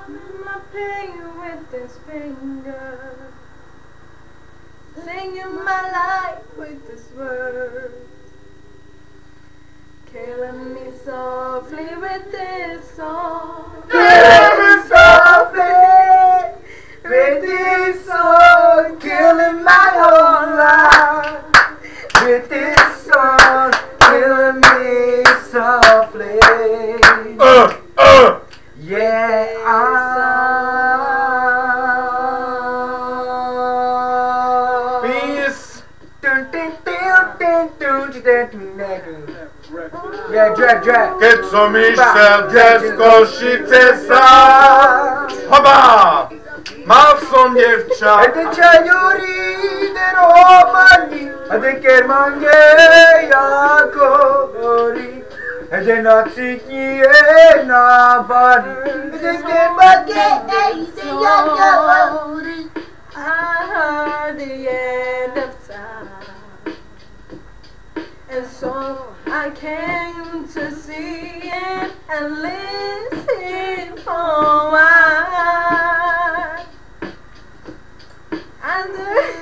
my pain with this finger, singing my life with this word, killing me softly with this song, killing me softly with this song, killing my whole life with this song, killing me softly. Yeah, Peace. Yeah, drag. Keď som išiel cez Košice sám, hoba, mal som devča. Ed c'aiuri de romani, ed kermange yakori, ed natsiki na bani, ed kermange yakori. I heard the end of time, and so I came to see it and listen for a while. And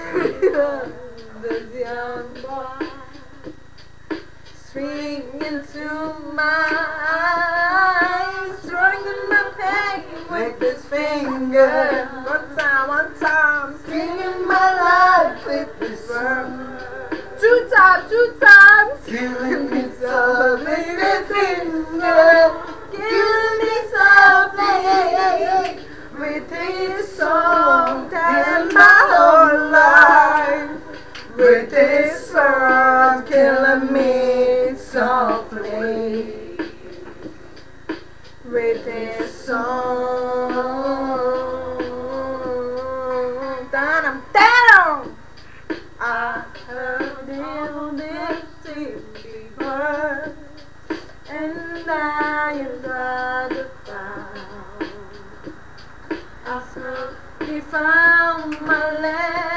this young boy swinging to my eyes, throwing my pain with his finger. One time, singing my life with this word. Two times, Killing me softly with finger, killing me softly with his song, telling my whole life with this song, killing me softly with his song. Down. I heard him before, and I am glad to find. I slowly found my land.